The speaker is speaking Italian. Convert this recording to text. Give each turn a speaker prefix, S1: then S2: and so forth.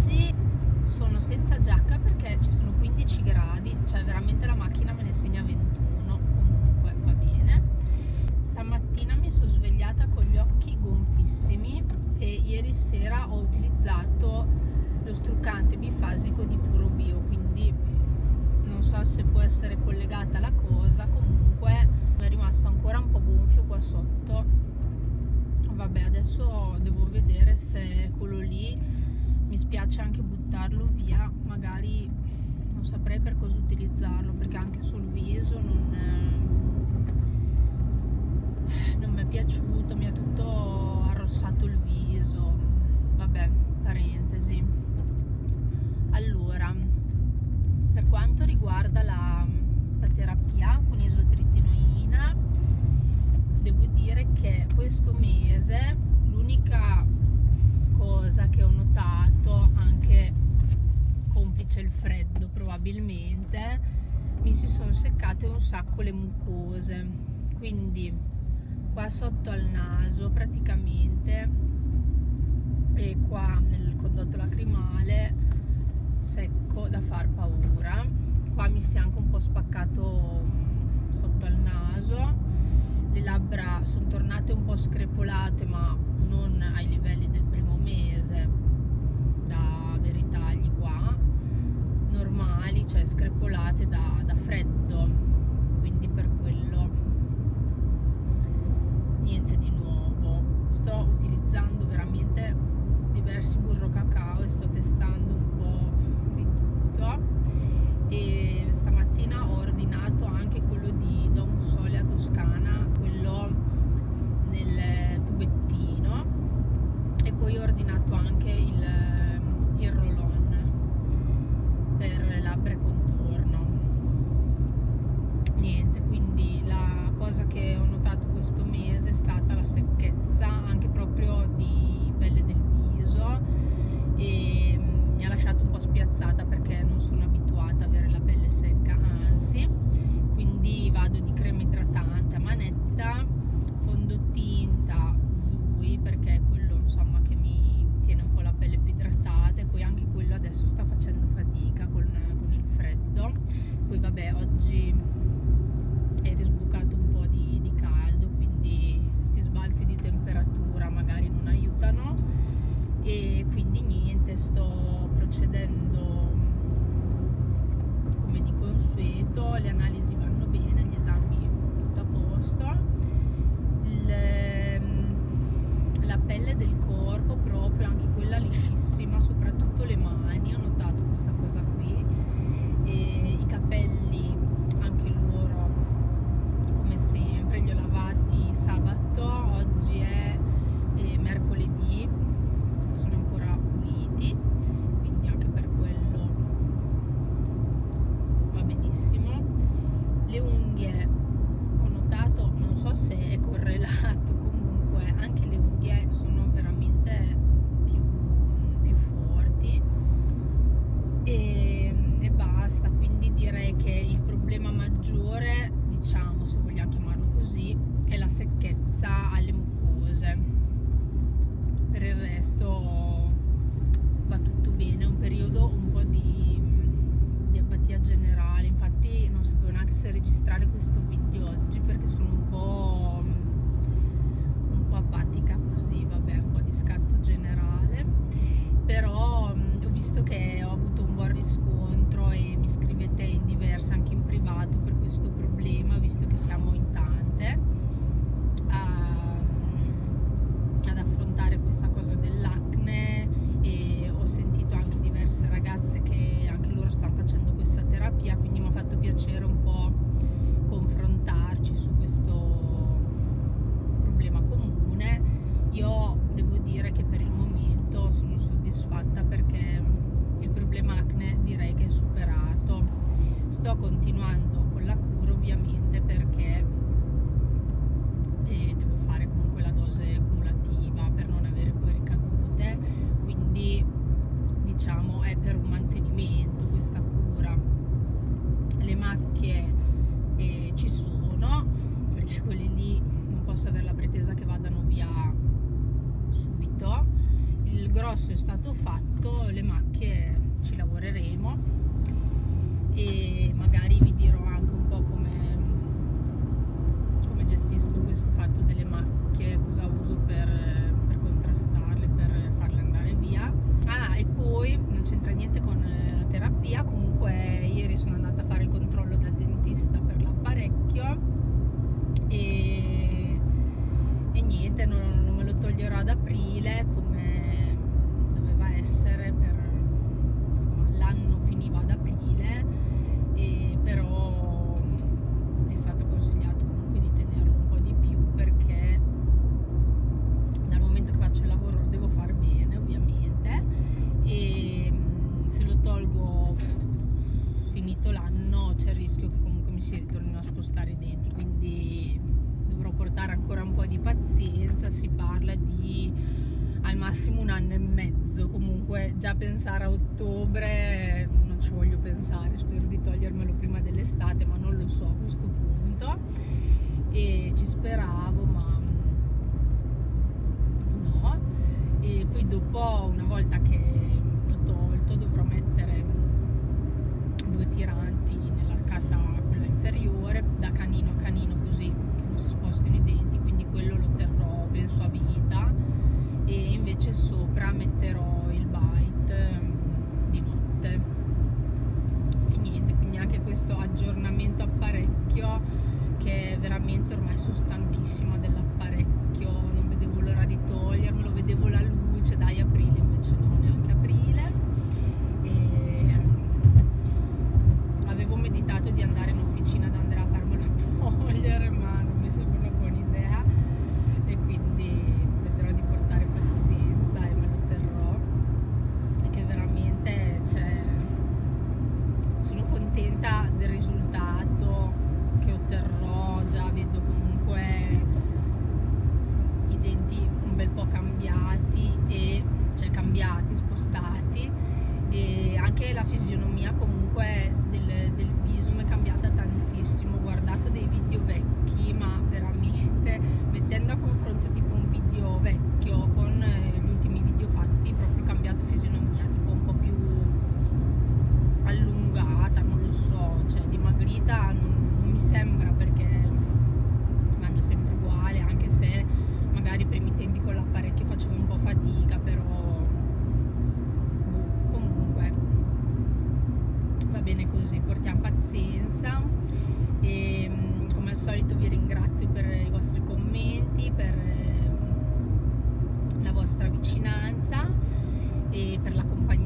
S1: oggi sono senza giacca perché ci sono 15 gradi, cioè veramente la macchina me ne segna 21, comunque va bene. Stamattina mi sono svegliata con gli occhi gonfissimi e ieri sera ho utilizzato lo struccante bifasico di Puro Bio, quindi non so se può essere collegata la cosa, comunque è rimasto ancora un po' gonfio qua sotto. Vabbè, adesso devo vedere se quello lì mi spiace anche buttarlo via, magari non saprei per cosa utilizzarlo, perché anche sul viso non mi è piaciuto, mi ha tutto arrossato il viso. Vabbè, parentesi. Allora, per quanto riguarda la terapia con isotretinoina, devo dire che questo mese l'unica cosa che ho notato, anche complice il freddo probabilmente, mi si sono seccate un sacco le mucose, quindi qua sotto al naso praticamente e qua nel condotto lacrimale secco da far paura. Qua mi si è anche un po' spaccato sotto al naso, le labbra sono tornate un po' screpolate ma non ai livelli del primo mese, da avere i tagli qua normali, cioè screpolate da freddo, quindi per quello niente di nuovo. Sto utilizzando veramente diversi burro cacao e sto testando un po' di tutto, e stamattina ho ordinato anche quello di Don Sole a Toscana, quello nel tubettino, e poi ho ordinato anche il roll-on per le labbra e contorno. Niente, quindi la cosa che ho notato questo mese è stata la secchezza anche proprio di pelle del viso, e mi ha lasciato un po' spiazzata perché non sono abituata a avere la pelle secca, anzi. Quindi vado di crema idratante a manetta, fondotinta Zui, perché è quello insomma che mi tiene un po' la pelle più idratata, e poi anche quello adesso sta facendo fatica con il freddo. Poi vabbè, oggi è risbucato un po' di caldo, quindi sti sbalzi di temperatura magari non aiutano, e quindi niente, sto procedendo come di consueto. Le analisi vanno bene, gli esami tutto a posto. La pelle del corpo proprio, anche quella liscissima, soprattutto le mani, ho notato questa cosa qui, e i capelli anche loro come sempre li ho lavati sabato, oggi è mercoledì, sono ancora puliti, quindi anche per quello va benissimo. Le unghie ho notato, non so se è correlato, comunque anche le unghie sono veramente più forti, e basta. Quindi direi che il problema maggiore, diciamo, se vogliamo chiamarlo così, è la secchezza alle mucose. Per il resto va tutto bene, è un periodo un po' di apatia generale, infatti non sapevo neanche se registrare questo video oggi perché sono un po' apatica così, vabbè, un po' di scazzo generale. Però ho visto che ho avuto un buon riscontro e mi scrivete in diverse, anche in privato, per questo problema, visto che siamo in tante ad affrontare questa cosa dell'acne, e ho sentito anche diverse ragazze che anche loro stanno facendo questa terapia, quindi mi ha fatto piacere un po' confrontarci su questo problema comune. Io devo dire che per il momento sono soddisfatta perché il problema acne direi che è superato. Sto continuando con la cura ovviamente perché grosso è stato fatto, le macchie ci lavoreremo e magari vi dirò anche un po' come gestisco questo fatto delle macchie, cosa uso per contrastarle, per farle andare via. E poi non c'entra niente con la terapia, comunque ieri sono andata a fare il controllo dal dentista per l'apparecchio e niente, non me lo toglierò ad aprile come doveva essere, insomma, l'anno finiva ad aprile, però è stato consigliato comunque di tenerlo un po' di più, perché dal momento che faccio il lavoro lo devo fare bene ovviamente, e se lo tolgo finito l'anno c'è il rischio che comunque mi si ritornino a spostare i denti, quindi dovrò portare ancora un po' di pazienza. Si parla di al massimo 1 anno e mezzo, comunque già pensare a ottobre non ci voglio pensare, spero di togliermelo prima dell'estate, ma non lo so a questo punto, e ci speravo ma no. E poi dopo, una volta che l'ho tolto, dovrò mettere 2 tiranti nell'arcata, quella inferiore, da canino a canino, così che non si spostino i denti, quindi quello lo terrò penso a vita, e invece sopra metterò il bite di notte. E niente, quindi anche questo aggiornamento apparecchio, che veramente ormai sono stanchissima dell'apparecchio, non vedevo l'ora di togliermelo, vedevo la luce, dai, aprile, invece no, neanche aprile. E avevo meditato di andare in officina da Andrea a farmelo togliere, ma non mi sembra una buona idea, e quindi vedrò di portare pazienza e me lo terrò, perché veramente sono contenta del risultato che otterrò. Già vedo comunque i denti un bel po' cambiati, spostati, e anche la fisionomia comunque del viso mi è cambiata tantissimo. Ho guardato dei video vecchi, ma veramente mettendo a confronto tipo un video vecchio con gli ultimi video fatti, proprio cambiato fisionomia, tipo un po' più allungata, non lo so, cioè dimagrita non mi sembra, perché mangio sempre uguale, anche se magari i primi tempi con l'apparecchio facevo un po' fatica, però comunque va bene così, portiamo pazienza. E come al solito vi ringrazio per i vostri commenti, per la vostra vicinanza e per la compagnia